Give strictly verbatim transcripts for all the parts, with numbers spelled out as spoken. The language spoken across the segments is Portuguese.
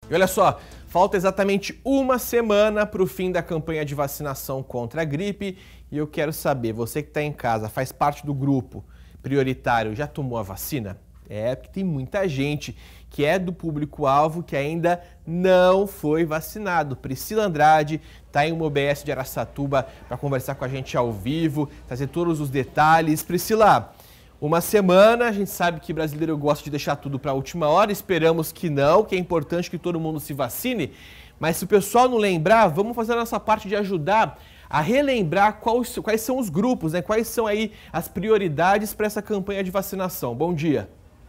E olha só, falta exatamente uma semana para o fim da campanha de vacinação contra a gripe e eu quero saber, você que está em casa, faz parte do grupo prioritário, já tomou a vacina? É, porque tem muita gente que é do público-alvo que ainda não foi vacinado. Priscila Andrade está em uma O B S de Araçatuba para conversar com a gente ao vivo, trazer todos os detalhes. Priscila, uma semana, a gente sabe que brasileiro gosta de deixar tudo para a última hora, esperamos que não, que é importante que todo mundo se vacine, mas se o pessoal não lembrar, vamos fazer a nossa parte de ajudar a relembrar quais, quais são os grupos, né? Quais são aí as prioridades para essa campanha de vacinação. Bom dia.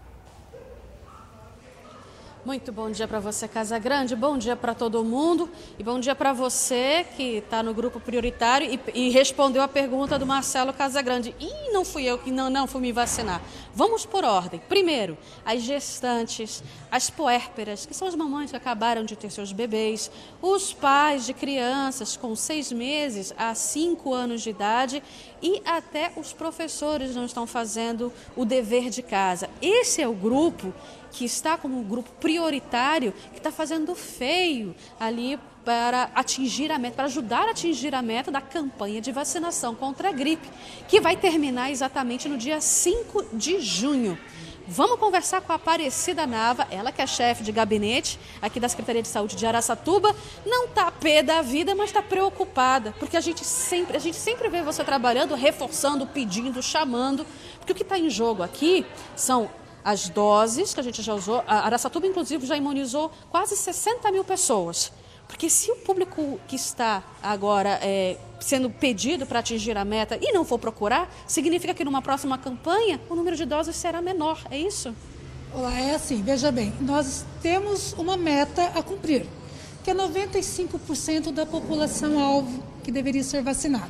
Muito bom dia para você, Casagrande, bom dia para todo mundo e bom dia para você que está no grupo prioritário e, e respondeu a pergunta do Marcelo Casagrande. Ih, não fui eu que não, não fui me vacinar. Vamos por ordem. Primeiro, as gestantes, as puérperas, que são as mamães que acabaram de ter seus bebês, os pais de crianças com seis meses a cinco anos de idade e até os professores não estão fazendo o dever de casa. Esse é o grupo que está como um grupo prioritário, que está fazendo feio ali para atingir a meta, para ajudar a atingir a meta da campanha de vacinação contra a gripe, que vai terminar exatamente no dia cinco de junho. Vamos conversar com a Aparecida Nava, ela que é chefe de gabinete aqui da Secretaria de Saúde de Araçatuba, não está pé da vida, mas está preocupada, porque a gente sempre, a gente sempre vê você trabalhando, reforçando, pedindo, chamando, porque o que está em jogo aqui são as doses que a gente já usou. A Araçatuba, inclusive, já imunizou quase sessenta mil pessoas. Porque se o público que está agora é, sendo pedido para atingir a meta e não for procurar, significa que numa próxima campanha o número de doses será menor, é isso? Olá, é assim, veja bem, nós temos uma meta a cumprir, que é noventa e cinco por cento da população-alvo que deveria ser vacinada.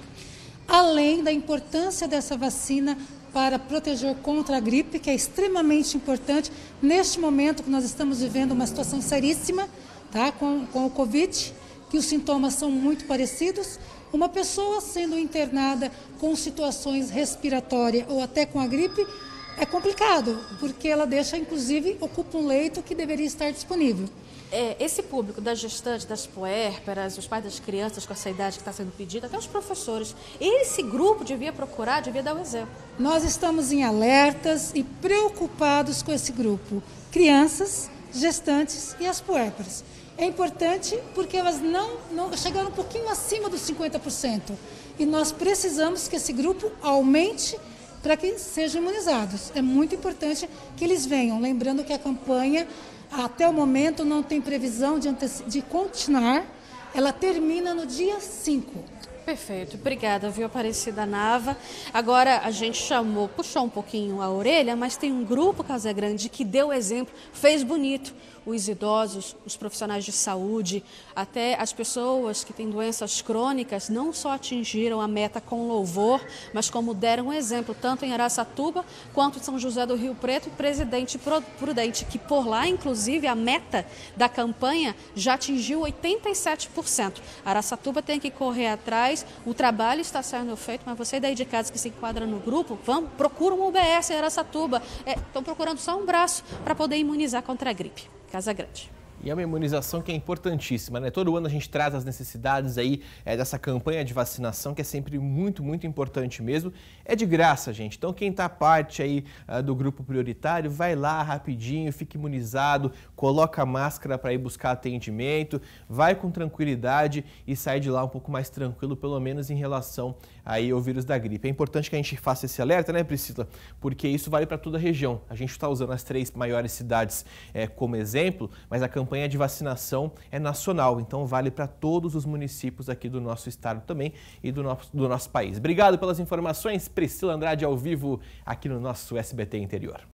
Além da importância dessa vacina para proteger contra a gripe, que é extremamente importante neste momento que nós estamos vivendo uma situação seríssima, tá, com, com o Covid, que os sintomas são muito parecidos. Uma pessoa sendo internada com situações respiratórias ou até com a gripe é complicado, porque ela deixa, inclusive, ocupa um leito que deveria estar disponível. É, esse público das gestantes, das puérperas, os pais das crianças com essa idade que está sendo pedida, até os professores, esse grupo devia procurar, devia dar o exemplo. Nós estamos em alertas e preocupados com esse grupo, crianças, gestantes e as puérperas. É importante porque elas não, não chegaram um pouquinho acima dos cinquenta por cento e nós precisamos que esse grupo aumente para que sejam imunizados. É muito importante que eles venham, lembrando que a campanha até o momento não tem previsão de, de continuar, ela termina no dia cinco. Perfeito, obrigada, viu, Aparecida Nava. Agora a gente chamou, puxou um pouquinho a orelha, mas tem um grupo, Casagrande, que deu exemplo, fez bonito. Os idosos, os profissionais de saúde, até as pessoas que têm doenças crônicas, não só atingiram a meta com louvor, mas como deram exemplo, tanto em Araçatuba quanto em São José do Rio Preto e Presidente Prudente, que por lá, inclusive, a meta da campanha já atingiu oitenta e sete por cento. Araçatuba tem que correr atrás, o trabalho está sendo feito, mas você daí de casa que se enquadra no grupo, vamos, procura um O B S em Araçatuba. Estão é, procurando só um braço para poder imunizar contra a gripe. Casagrande. E é uma imunização que é importantíssima, né? Todo ano a gente traz as necessidades aí é, dessa campanha de vacinação, que é sempre muito, muito importante mesmo. É de graça, gente. Então quem está parte aí uh, do grupo prioritário, vai lá rapidinho, fica imunizado, coloca a máscara para ir buscar atendimento, vai com tranquilidade e sai de lá um pouco mais tranquilo, pelo menos em relação aí ao vírus da gripe. É importante que a gente faça esse alerta, né, Priscila? Porque isso vale para toda a região. A gente está usando as três maiores cidades é, como exemplo, mas a campanha A campanha de vacinação é nacional, então vale para todos os municípios aqui do nosso estado também e do nosso, do nosso país. Obrigado pelas informações, Priscila Andrade ao vivo aqui no nosso S B T Interior.